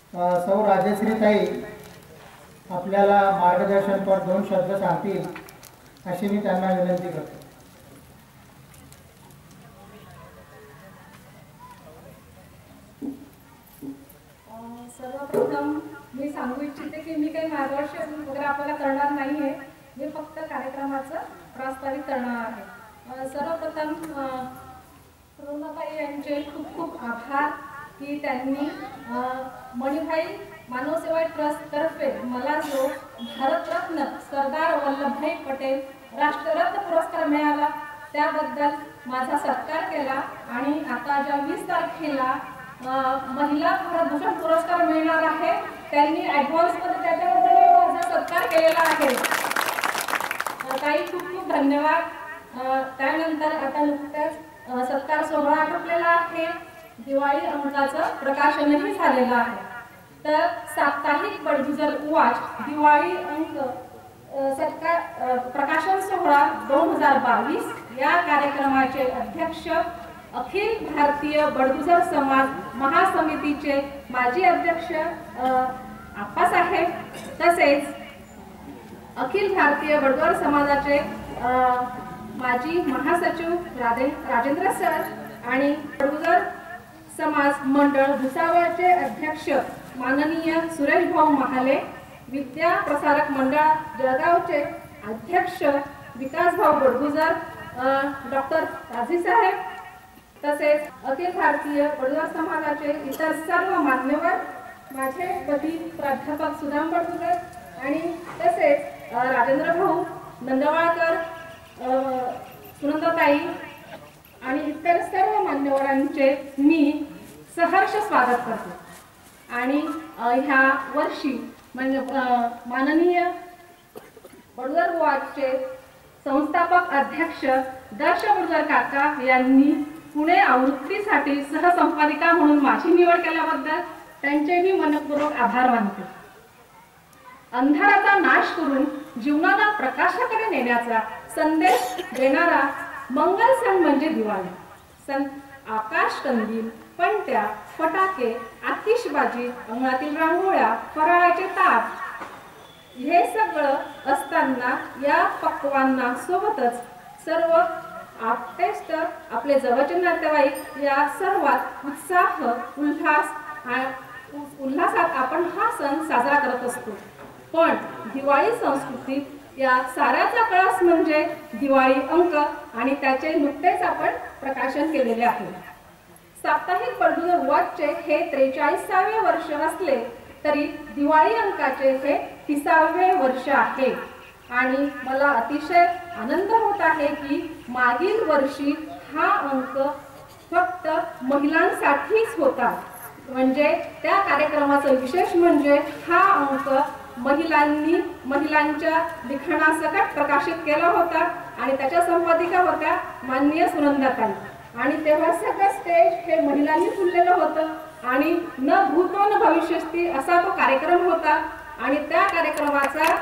सौ राजश्रीताई आपल्याला मार्गदर्शनपर 2 शब्द सांगतील अशी मी त्यांना विनंती करतो। सर्वप्रथम मी सांगू इच्छिते की मी काही मार्गदर्शन वगैरे आपल्याला करणार नाही आहे, मी फक्त कार्यक्रमाचं प्रास्ताविक करणार आहे। सर्वप्रथम रुणाताई यांचे खूप खूप आभार की त्यांनी मणिभाई मानव सेवा ट्रस्ट तर्फे मला जो भारतरत्न सरदार वल्लभभाई पटेल राष्ट्ररत्न पुरस्कार मिळाला त्याबद्दल माझा सत्कार केला आणि आता ज्या 20 तारखेला महिला भारतभूषण पुरस्कार मिळणार आहे त्यांनी ॲडव्हान्स मध्ये त्याच्याबद्दल माझा सत्कार केलेला आहे। ताई खूप खूप धन्यवाद। त्यानंतर आता नुकताच सत्कार सोहळा आटोपलेला आहे, दिवाळी अंकाचं प्रकाशनही झालेलं आहे। तर साप्ताहिक बडगुजर उवाच दिवाळी अंक सत्कार प्रकाशन सोहळा 2022 या कार्यक्रमाचे अध्यक्ष अखिल भारतीय बडगुजर समाज महासमितीचे माजी अध्यक्ष आप्पासाहेब, तसेच अखिल भारतीय बडगुजर समाजाचे माजी महासचिव राजेंद्र सर आणि बडगुजर समाज मंडळ भुसावळचे अध्यक्ष माननीय सुरेश भाऊ महाले, विद्या प्रसारक मंडळ जळगावचे अध्यक्ष विकास भाऊ बडगुजर, डॉक्टर राजी साहेब, तसेच अखिल भारतीय बडगुजर समाजाचे इतर सर्व मान्यवर, माझे पती प्राध्यापक सुदाम बडगुजर आणि तसेच राजेंद्र भाऊ नंदवाळकर, सुनंदाताई आणि इतर सर्व मान्यवरांचे मी सहर्ष स्वागत करतो। आणि ह्या वर्षी म्हणजे माननीय बडगुजर वॉचचे संस्थापक अध्यक्ष दर्श बडगुजर काका यांनी पुणे आवृत्तीसाठी सहसंपादिका म्हणून माझी निवड केल्याबद्दल त्यांचे मी मनपूर्वक आभार मानते। अंधाराचा नाश करून जीवनाला प्रकाशाकडे नेण्याचा संदेश देणारा मंगल सण म्हणजे दिवाळी सण। आकाश कंदील, पणत्या, फटाके, आतिषबाजी, अंगणातील रांगोळ्या, फराळाचे ताट हे सगळं असताना या पक्वांना सोबतच सर्व आपटेच तर आपले जवळचे नातेवाईक या सर्वात उत्साह उल्हासात आपण हा सण साजरा करत असतो। पण दिवाळी संस्कृतीत या साऱ्याचा कळस म्हणजे दिवाळी अंक आणि त्याचे नुकतेच आपण प्रकाशन केलेले आहे। साप्ताहिक बडगुजर वॉचचे हे 43वे वर्ष असले तरी दिवाळी अंकाचे हे 30वे वर्ष आहे आणि मला अतिशय आनंद होत आहे की मागील वर्षी हा अंक फक्त महिलांसाठीच होता। म्हणजे त्या कार्यक्रमाचं विशेष म्हणजे हा अंक महिलांच्या लिखाणासकट प्रकाशित केला होता आणि त्याच्या संपादिका होत्या माननीय सुनंदाताई आणि तेव्हा सगळं स्टेज हे महिलांनी फुललेलं होतं आणि न भूतो न भविष्यस्ती असा तो कार्यक्रम होता। आणि त्या कार्यक्रमाचा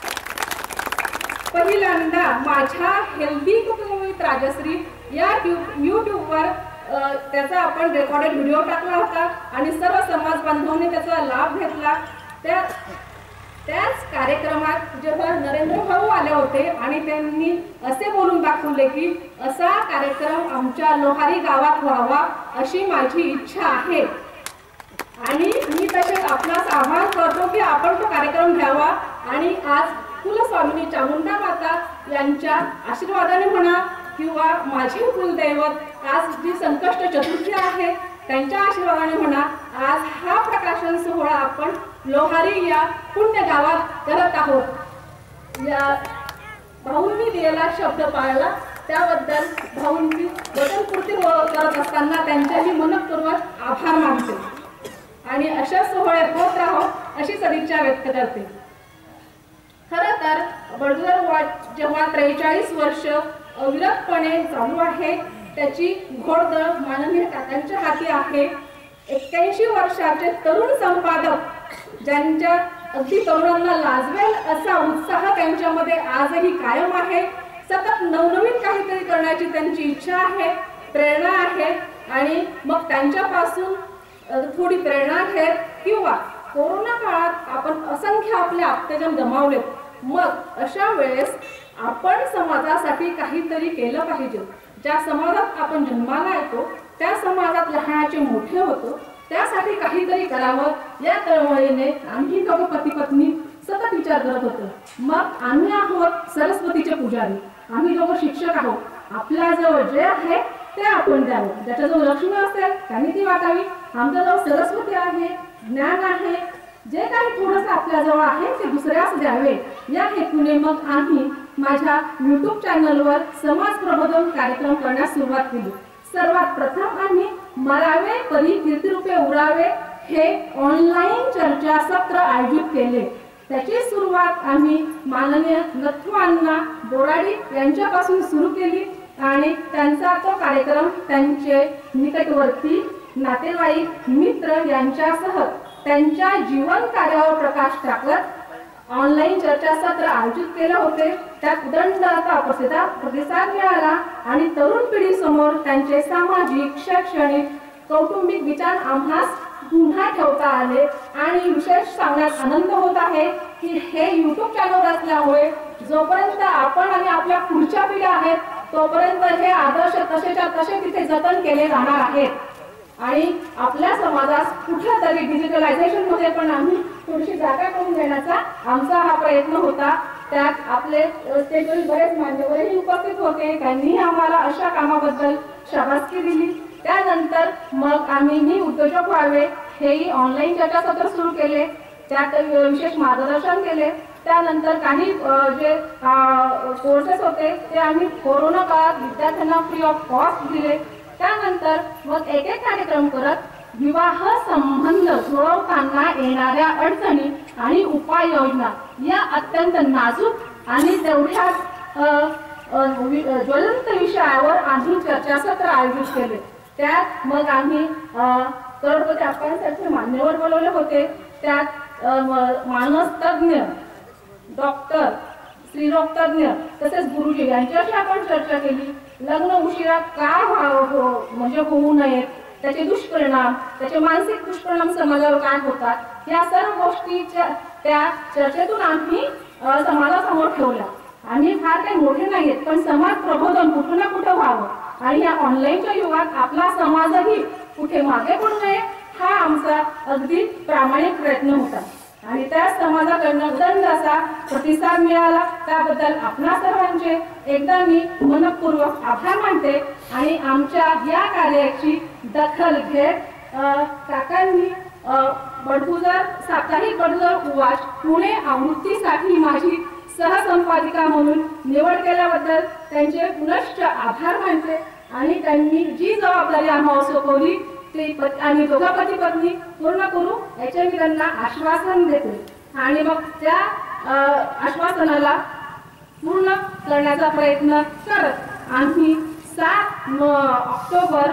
पहिल्यांदा माझ्या हेल्दी कुकिंग विथ राजश्री या यूट्यूबवर त्याचा आपण रेकॉर्डेड व्हिडिओ टाकला होता आणि सर्व समाज बांधवांनी त्याचा लाभ घेतला। त्याच कार्यक्रमात जेव्हा नरेंद्र भाऊ आले होते आणि त्यांनी असे बोलून दाखवले की असा कार्यक्रम आमच्या लोहारी गावात व्हावा अशी माझी इच्छा आहे आणि मी तसेच आपणास आवाहन करतो की आपण तो कार्यक्रम घ्यावा। आणि आज कुलस्वामिनी चामुंडा माता यांच्या आशीर्वादाने म्हणा किंवा माझे कुलदैवत आज जी संकष्ट चतुर्थी आहे त्यांच्या आशीर्वादाने म्हणा आज हा प्रकाशन सोहळा आपण लोहारी या पुण्य गावात करत आहोत। या भाऊंनी दिलेला शब्द पाळला त्याबद्दल भाऊंची वचनपूर्ती करत असताना त्यांच्याही मनपूर्वक आभार मानते आणि अशा सोहळे होत राहो अशी सदिच्छा व्यक्त करते। खरं तर बडगुजर वॉच जेव्हा 43 वर्ष अविरतपणे चालू आहे त्याची घोडदळ माननीय काकांच्या हाती आहे। 81 वर्षाचे तरुण संपादक ज्यांच्या अगदी तरुणांना लाजवेल असा उत्साह त्यांच्यामध्ये आजही कायम आहे। सतत नवनवीन काहीतरी करण्याची त्यांची इच्छा आहे, प्रेरणा आहे आणि मग त्यांच्यापासून थोडी प्रेरणा घेत किंवा कोरोना काळात आपण असंख्य आपले आप्तजन गमावले. मग अशा वेळेस आपण समाजासाठी काहीतरी केलं पाहिजे. ज्या समाजात आपण जन्माला येतो त्या समाजात लहानाचे मोठे होतो, त्यासाठी काहीतरी करावं या तळमळीने आम्ही दोघं पती पत्नी सतत विचार करत होतो. मग आम्ही आहोत सरस्वतीचे पुजारी, आम्ही दोघं शिक्षक आहोत. आपल्याजवळ जे आहे ते आपण द्यावं. ज्याच्याजवळ लक्ष्मी असेल त्यांनी ती वाटावी. आमच्याजवळ सरस्वती आहे, ज्ञान आहे, जे काही थोडंसं आपल्याजवळ आहे ते दुसऱ्यास द्यावे या हेतूने मग आम्ही माझ्या YouTube चॅनलवर समाज प्रबोधन कार्यक्रम करण्यास सुरुवात केली. सर्वात प्रथम आम्ही मरावे परी कीर्तिरूपे उरावे हे ऑनलाईन चर्चासत्र आयोजित केले. त्याची सुरुवात आम्ही माननीय नथू अण्णा बोराडी यांच्यापासून सुरू केली आणि त्यांचा तो कार्यक्रम त्यांचे निकटवर्ती नातेवाईक मित्र यांच्यासह त्यांच्या जीवन कार्यावर प्रकाश टाकत ऑनलाईन चर्चासत्र आयोजित केले होते. त्यात उदंड असा प्रतिसाद मिळाला आणि तरुण पिढीसमोर त्यांचे सामाजिक, शैक्षणिक, कौटुंबिक विचार आम्हास पुन्हा ठेवता आले. आणि विशेष सांगण्यात आनंद होत आहे की हे YouTube चॅनल असल्यामुळे जोपर्यंत आपण आणि आपल्या पुढच्या पिढ्या आहेत तोपर्यंत हे आदर्श तसेच्या तसे तिथे जतन केले जाणार आहेत. आणि आपल्या समाजात कुठेतरी डिजिटलायझेशन मध्ये पण आम्ही थोडीशी जागा करून देण्याचा आमचा हा प्रयत्न होता. त्यात आपले स्टेजवरील बरेच मान्यवरही उपस्थित होते. त्यांनी आम्हाला अशा कामाबद्दल शाबासकी दिली. त्यानंतर मग आम्ही मी उद्योजक व्हावे हेही ऑनलाईन चर्चासत्र सुरू केले. त्यात विशेष मार्गदर्शन केले. त्यानंतर काही जे कोर्सेस होते ते आम्ही कोरोना काळात विद्यार्थ्यांना फ्री ऑफ कॉस्ट दिले. त्यानंतर मग एक एक कार्यक्रम करत विवाह संबंध जुळवताना येणाऱ्या अडचणी आणि उपाययोजना या अत्यंत नाजूक आणि तेवढ्याच ज्वलंत विषयावर आम्ही चर्चासत्र आयोजित केले. त्यात मग आम्ही करोडपती अप्पांसारखे मान्यवर बोलवले होते. त्यात मानसतज्ञ, डॉक्टर, स्त्रीरोग तज्ञ तसेच गुरुजी यांच्याशी आपण चर्चा केली. लग्न उशिरा का म्हणजे होऊ नयेत, त्याचे दुष्परिणाम, त्याचे मानसिक दुष्परिणाम समाजावर काय होतात या सर्व गोष्टीच्या त्या चर्चेतून आम्ही समाजासमोर ठेवल्या. आम्ही फार काही मोठे नाहीत पण समाज प्रबोधन कुठं ना कुठं व्हावं आणि या ऑनलाईनच्या युगात आपला समाजही कुठे मागे पडू नये हा आमचा अगदी प्रामाणिक प्रयत्न होता. आणि त्या समाजाकडनं उदंड असा प्रतिसाद मिळाला. त्याबद्दल आपणा सर्वांचे एकदा मी मनपूर्वक आभार मानते. आणि आमच्या या कार्याची दखल घेत काकांनी बडगुजर साप्ताहिक बडगुजर उवाच पुणे आवृत्तीसाठी माझी सहसंपादिका म्हणून निवड केल्याबद्दल त्यांचे पुनश्च आभार मानते. आणि त्यांनी जी जबाबदारी आम्हाला सोपवली ते आम्ही दोघा पती पत्नी पूर्ण करू याचे मी त्यांना आश्वासन देते. आणि मग त्या आश्वासनाला पूर्ण करण्याचा प्रयत्न करत आम्ही 7 ऑक्टोबर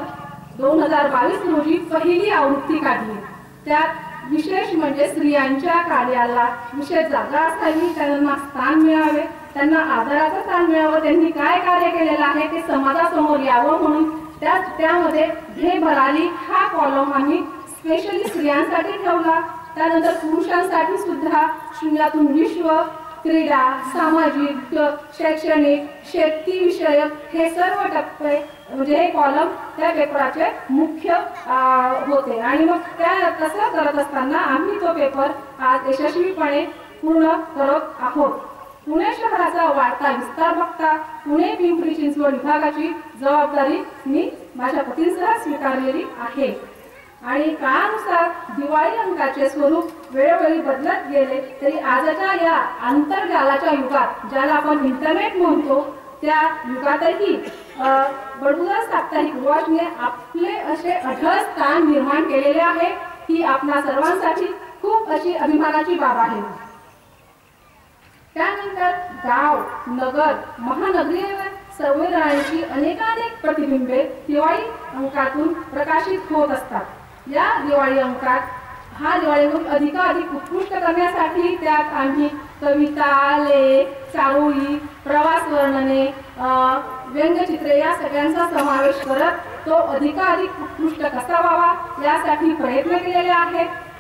2022 रोजी पहिली आवृत्ती काढली. त्यात विशेष म्हणजे स्त्रियांच्या कार्याला विशेष जागा असावी, त्यांना स्थान मिळावे, त्यांना आदराचं स्थान मिळावं, त्यांनी काय कार्य केलेलं आहे ते समाजासमोर यावं म्हणून त्यामध्ये हे भरारी हा कॉलम आम्ही स्पेशली स्त्रियांसाठी ठेवला. त्यानंतर पुरुषांसाठी सुद्धा शून्यातून विश्व, क्रीडा, सामाजिक, शैक्षणिक, शेतीविषयक हे सर्व टप्पे म्हणजे हे कॉलम त्या पेपराचे मुख्य होते. आणि मग त्या तसं करत असताना आम्ही तो पेपर आज यशस्वीपणे पूर्ण करत आहोत. पुणे शहराचा वाढता विस्तार बघता पुणे पिंपरी चिंचवड विभागाची जबाबदारी मी माझ्या पतींसह स्वीकारलेली आहे. आणि काळानुसार दिवाळी अंकाचे स्वरूप वेळोवेळी बदलत गेले तरी आजच्या या आंतरजालाच्या युगात ज्याला आपण इंटरनेट म्हणतो त्या युगातही बडगुजर साप्ताहिक उवाचने आपले असे अढळ स्थान निर्माण केलेले आहे. ही आपणा सर्वांसाठी खूप अशी अभिमानाची बाब आहे. त्यानंतर गाव, नगर, महानगरीय संवेदनांची अनेकानेक प्रतिबिंबे दिवाळी अंकातून प्रकाशित होत असतात. या दिवाळी अंकात हा दिवाळी अंक अधिकाधिक उत्कृष्ट करण्यासाठी त्यात आम्ही कविता, लेख, चारोळी, प्रवास वर्णने, व्यंगचित्रे या सगळ्यांचा समावेश करत तो अधिकाधिक उत्कृष्ट कसा व्हावा यासाठी प्रयत्न केलेले आहेत.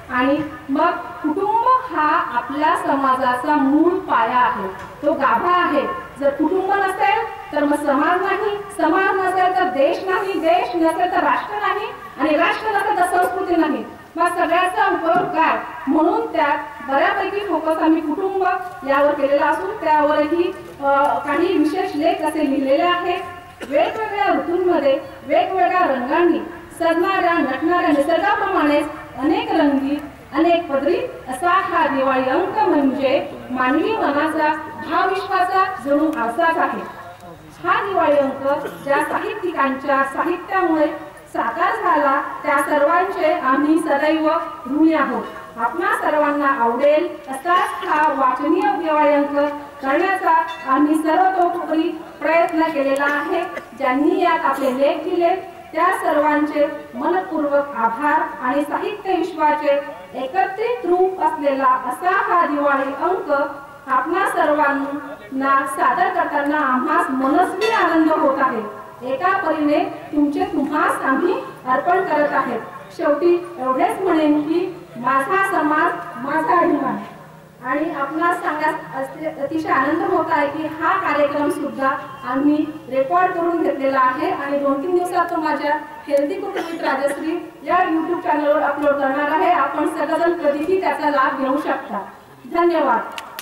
आणि मग कुटुंब हा आपल्या समाजाचा मूळ पाया आहे, तो गाभा आहे. जर कुटुंब नसेल तर मग समाज नाही, समाज नसेल तर देश नाही, देश नसेल तर राष्ट्र नाही, आणि राष्ट्र नसेल तर संस्कृती नाही. मग सगळ्याचा उपयोग काय? म्हणून त्यात बऱ्यापैकी फोकस आम्ही कुटुंब यावर केलेला असून त्यावरही काही विशेष लेख असे लिहिलेले आहेत. वेगवेगळ्या ऋतूंमध्ये वेगवेगळ्या रंगांनी सजणाऱ्या नटणाऱ्या निसर्गाप्रमाणेच अनेक रंगी अनेक पदरी असा हा दिवाळी अंक म्हणजे मानवी मनाचा भावविश्वाचा जणू आरसाच आहे. हा दिवाळी अंक ज्या साहित्यिकांच्या साहित्यामुळे साकार झाला त्या सर्वांचे आम्ही सदैव ऋणी आहोत. आपणा सर्वांना आवडेल असाच हा वाचनीय दिवाळी अंक करण्याचा आम्ही सर्वतोपरी प्रयत्न केलेला आहे. ज्यांनी यात आपले लेख दिले त्या सर्वांचे मनपूर्वक आभार आणि साहित्य विश्वाचे एकत्रित रूप असलेला असा हा दिवाळी अंक आपणा सर्वांना सादर करताना आम्हास मनस्वी आनंद होत आहे. एका परीने तुमचे तुम्हास आम्ही अर्पण करत आहेत. शेवटी एवढेच म्हणेन की माझा समाज माझा अभिमान. आणि आपणास सांगण्यास अतिशय आनंद होत आहे की हा कार्यक्रम सुद्धा आम्ही रेकॉर्ड करून घेतलेला आहे आणि 2-3 दिवसात तो माझ्या हेल्दी कुटुंबित राजश्री या YouTube चॅनलवर अपलोड करणार आहे. आपण सगळेजण कधीही त्याचा लाभ घेऊ शकता. धन्यवाद.